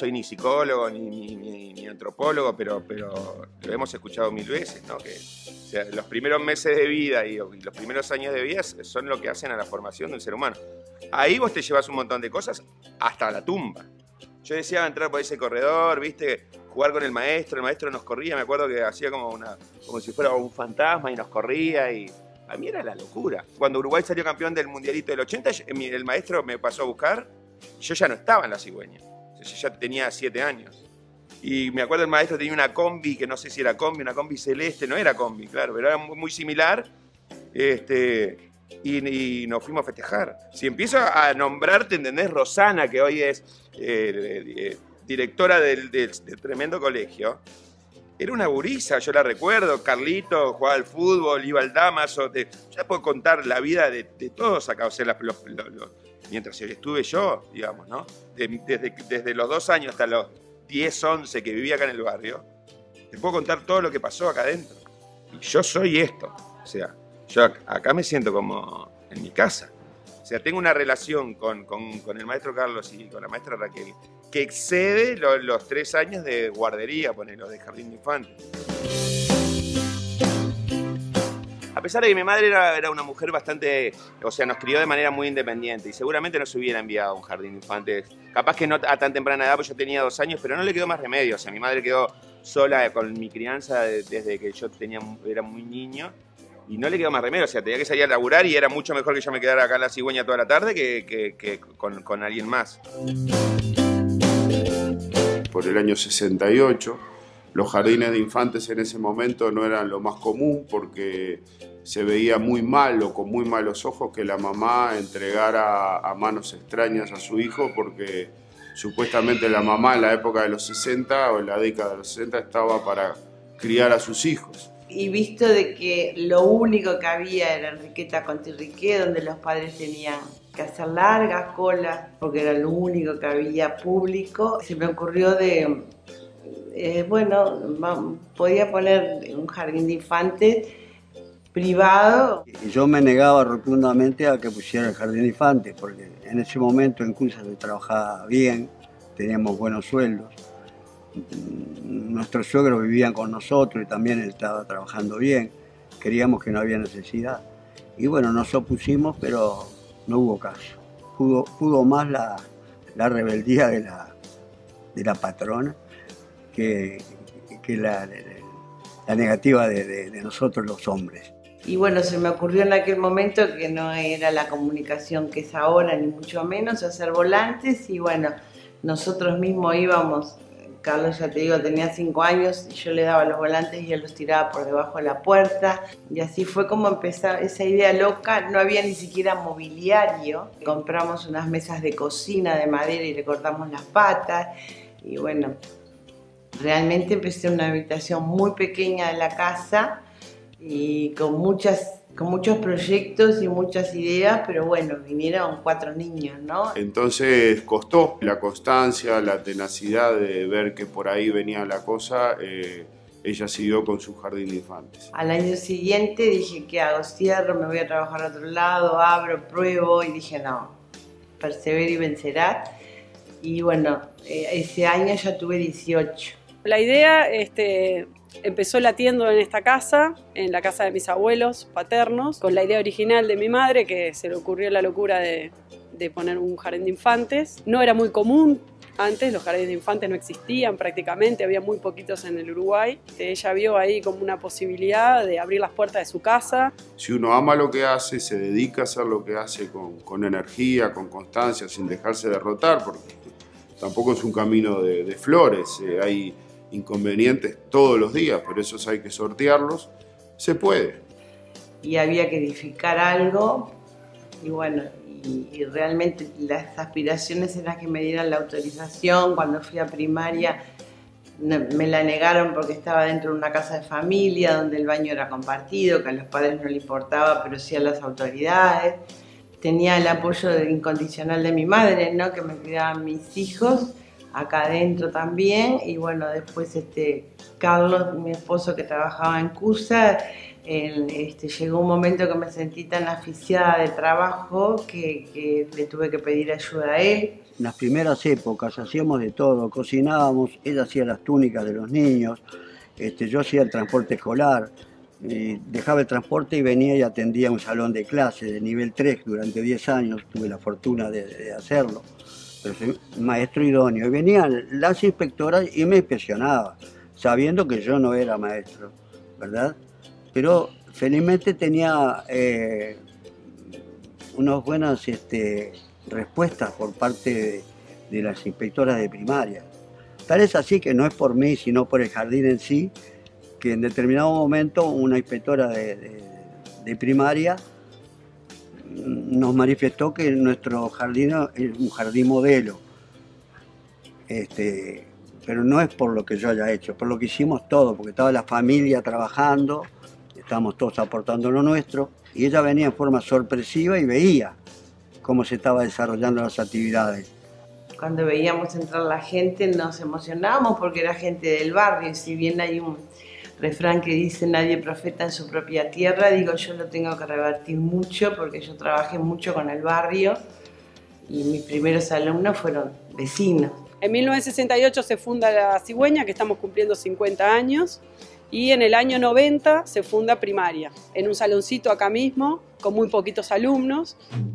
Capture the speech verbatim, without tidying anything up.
soy ni psicólogo ni, ni, ni, ni antropólogo, pero, pero lo hemos escuchado mil veces, ¿no? Que, o sea, los primeros meses de vida y, y los primeros años de vida son lo que hacen a la formación del ser humano. Ahí vos te llevas un montón de cosas hasta la tumba. Yo deseaba entrar por ese corredor, ¿viste? Jugar con el maestro, el maestro nos corría, me acuerdo que hacía como, una, como si fuera un fantasma y nos corría y a mí era la locura. Cuando Uruguay salió campeón del Mundialito del ochenta, el maestro me pasó a buscar, yo ya no estaba en la cigüeña, yo ya tenía siete años. Y me acuerdo el maestro tenía una combi, que no sé si era combi, una combi celeste, no era combi, claro, pero era muy, muy similar. Este, y, y nos fuimos a festejar. Si empiezo a nombrarte, ¿entendés? Rosana, que hoy es eh, eh, directora del, del, del tremendo colegio, era una gurisa, yo la recuerdo. Carlito jugaba al fútbol, iba al Damaso. Te, ya puedo contar la vida de, de todos acá, o sea, los, los, los, los, mientras estuve yo, digamos, ¿no? De, desde, desde los dos años hasta los diez, once que vivía acá en el barrio, te puedo contar todo lo que pasó acá adentro. Y yo soy esto, o sea, yo acá me siento como en mi casa. O sea, tengo una relación con, con, con el maestro Carlos y con la maestra Raquel que excede lo, los tres años de guardería, ponelo, de jardín de infantes. A pesar de que mi madre era, era una mujer bastante, o sea, nos crió de manera muy independiente y seguramente no se hubiera enviado a un jardín de infantes, capaz que no a tan temprana edad, porque yo tenía dos años, pero no le quedó más remedio. O sea, mi madre quedó sola con mi crianza desde que yo tenía, era muy niño. Y no le quedó más remedio, o sea, tenía que salir a laburar y era mucho mejor que yo me quedara acá en la cigüeña toda la tarde que, que, que con, con alguien más. Por el año sesenta y ocho, los jardines de infantes en ese momento no eran lo más común porque se veía muy mal o con muy malos ojos que la mamá entregara a manos extrañas a su hijo porque supuestamente la mamá en la época de los sesenta o en la década de los sesenta estaba para criar a sus hijos. Y visto de que lo único que había era Enriqueta con Tirriqué, donde los padres tenían que hacer largas colas, porque era lo único que había público, se me ocurrió de, eh, bueno, podía poner un jardín de infantes privado. Yo me negaba rotundamente a que pusiera el jardín de infantes, porque en ese momento en Culsa se trabajaba bien, teníamos buenos sueldos. Nuestros suegros vivían con nosotros y también él estaba trabajando bien, creíamos que no había necesidad. Y bueno, nos opusimos, pero no hubo caso. Pudo, pudo más la, la rebeldía de la, de la patrona que, que la, la negativa de, de, de nosotros los hombres. Y bueno, se me ocurrió en aquel momento que no era la comunicación que es ahora, ni mucho menos, hacer volantes y bueno, nosotros mismos íbamos. Carlos, ya te digo, tenía cinco años y yo le daba los volantes y él los tiraba por debajo de la puerta. Y así fue como empezó esa idea loca. No había ni siquiera mobiliario. Compramos unas mesas de cocina de madera y le cortamos las patas. Y bueno, realmente empecé en una habitación muy pequeña de la casa y con muchas... con muchos proyectos y muchas ideas, pero bueno, vinieron cuatro niños, ¿no? Entonces costó la constancia, la tenacidad de ver que por ahí venía la cosa, eh, ella siguió con su jardín de infantes. Al año siguiente dije, ¿qué hago? Cierro, me voy a trabajar a otro lado, abro, pruebo, y dije, no, persevera y vencerás. Y bueno, ese año ya tuve dieciocho. La idea, este... empezó latiendo en esta casa, en la casa de mis abuelos paternos, con la idea original de mi madre, que se le ocurrió la locura de, de poner un jardín de infantes. No era muy común antes, los jardines de infantes no existían prácticamente, había muy poquitos en el Uruguay. Ella vio ahí como una posibilidad de abrir las puertas de su casa. Si uno ama lo que hace, se dedica a hacer lo que hace con, con energía, con constancia, sin dejarse derrotar, porque tampoco es un camino de, de flores, eh, hay inconvenientes todos los días, pero esos hay que sortearlos, se puede. Y había que edificar algo, y bueno, y, y realmente las aspiraciones eran que me dieran la autorización. Cuando fui a primaria me la negaron porque estaba dentro de una casa de familia, donde el baño era compartido, que a los padres no le importaba, pero sí a las autoridades. Tenía el apoyo incondicional de mi madre, ¿no? Que me cuidaban mis hijos, acá adentro también, y bueno, después este, Carlos, mi esposo que trabajaba en CUSA, el, este, llegó un momento que me sentí tan asfixiada de trabajo que, que le tuve que pedir ayuda a él. En las primeras épocas hacíamos de todo, cocinábamos, ella hacía las túnicas de los niños, este, yo hacía el transporte escolar, y dejaba el transporte y venía y atendía un salón de clase de nivel tres durante diez años, tuve la fortuna de, de hacerlo, pero soy maestro idóneo. Y venían las inspectoras y me inspeccionaban, sabiendo que yo no era maestro, ¿verdad? Pero felizmente tenía eh, unas buenas este, respuestas por parte de, de las inspectoras de primaria. Tal es así que no es por mí, sino por el jardín en sí, que en determinado momento una inspectora de, de, de primaria nos manifestó que nuestro jardín es un jardín modelo. Este, pero no es por lo que yo haya hecho, por lo que hicimos todo, porque estaba la familia trabajando, estábamos todos aportando lo nuestro, y ella venía en forma sorpresiva y veía cómo se estaban desarrollando las actividades. Cuando veíamos entrar la gente nos emocionábamos porque era gente del barrio, y si bien hay un refrán que dice nadie profeta en su propia tierra, digo yo lo tengo que revertir mucho porque yo trabajé mucho con el barrio y mis primeros alumnos fueron vecinos. En mil novecientos sesenta y ocho se funda La Cigüeña, que estamos cumpliendo cincuenta años, y en el año noventa se funda Primaria, en un saloncito acá mismo, con muy poquitos alumnos.